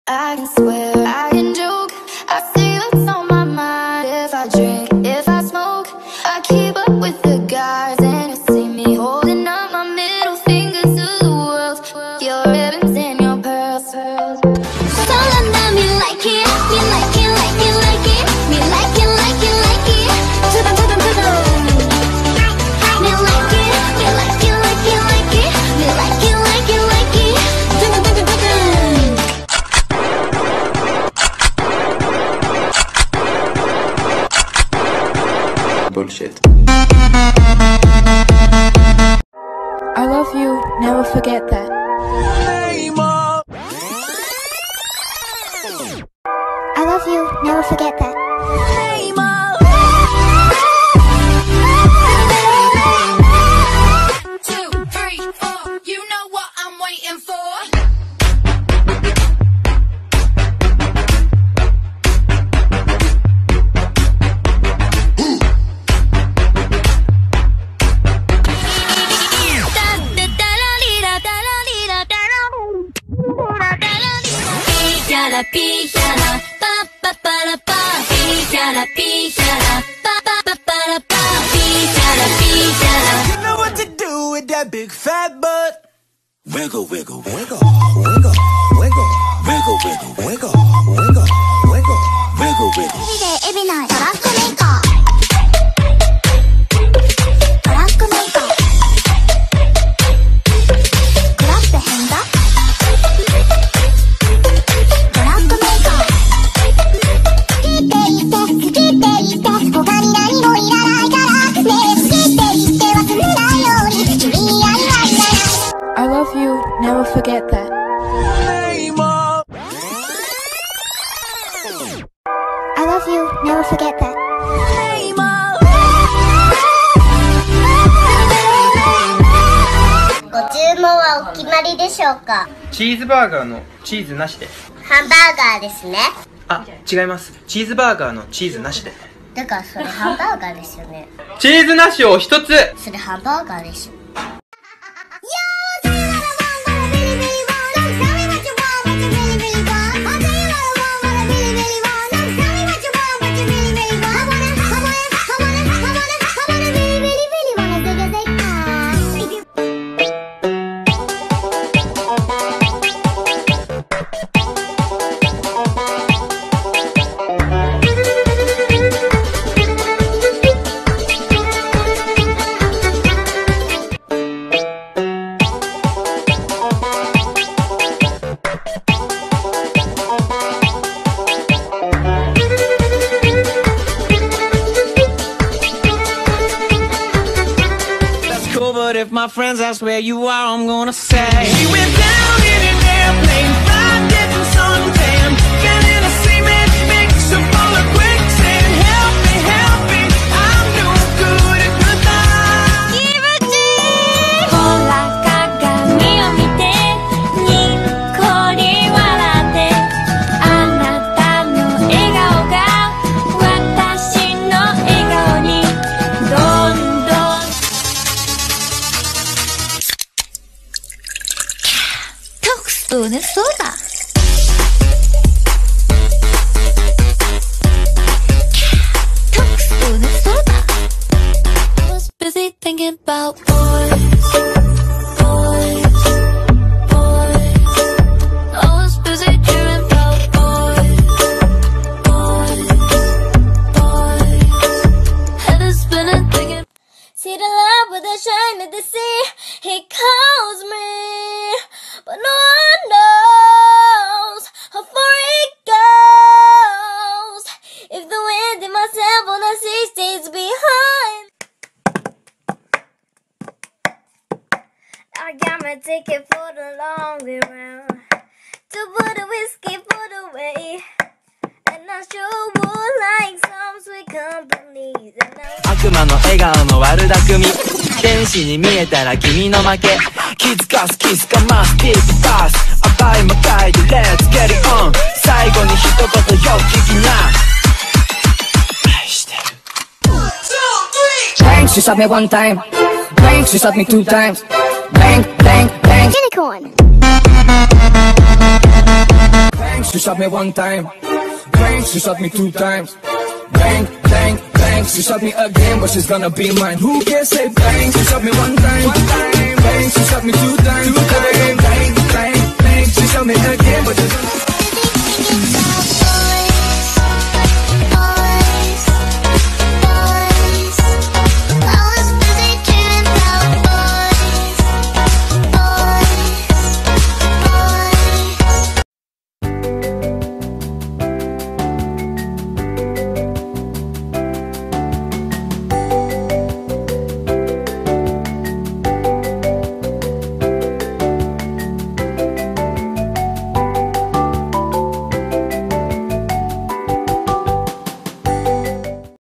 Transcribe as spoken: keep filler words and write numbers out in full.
I can swear, I can joke, I see what's on my mind. If I drink, if I smoke, I keep up with the guys. And you see me holding up my middle fingers to the world. Your ribbons and your pearls, pearls. So let me like it, me like it, like it, like it. Me like it, like it, like it. To the, to the, to the. Me like it, me like it, like it, like it. Me like it, like it, like it. To the, to the, to the. Bullshit. I love you, never forget that. I love you, never forget that. Two, three, four, you know what I'm waiting for. Pijara, pa pa para pa, pijara, pijara, pa pa pa para pa, pijara, pijara. You know what to do with that big fat butt. Wiggle, wiggle, wiggle, wiggle, wiggle, wiggle, wiggle, wiggle, wiggle, wiggle, wiggle, wiggle. Every day, every night, Barack maker. Barack maker. Grab the hand up. I love you, never forget that. I love you, never forget that. ご注文はお決まりでしょうか？ チーズバーガーのチーズなしで。 ハンバーガーですね。 あ、違います。チーズバーガーのチーズなしで。 だからそれハンバーガーですよね。 チーズなしを一つ。 それハンバーガーでしょ。 But if my friends ask where you are, I'm gonna say she went down in an airplane, fried, getting suntan, get in a cement mixer full of quicksand. Help me, help me, I'm no good at goodbye. ほら鏡を見てにっこり笑ってあなたの笑顔が私の笑顔にどんどんUna soda. Talks una soda. I was busy thinking about boys, boys, boys. I was busy dreaming about boys, boys, boys. Head is spinning thinking. See the love with the shine of the sea. He calls me, but no one knows how far it goes. If the wind in myself on the sea stays behind, I got my ticket for the long way round to put a whiskey put away. And I sure would like some sweet company. 悪魔の笑顔の悪巧み、天使に見えたら君の負け。気づかすキスかますティップパス、甘い魔界で Let's get it on。 最後に一言よ聞きな。愛してる。 Bang, she shot me one time. Bang, she shot me two times. Bang, bang, bang. Unicorn. Bang, she shot me one time. Bang, she shot me two times. Bang, bang, bang, she shot me again, but she's gonna be mine. Who can say bang? She shot me one time. One time. Bang, she shot me two times. Two times.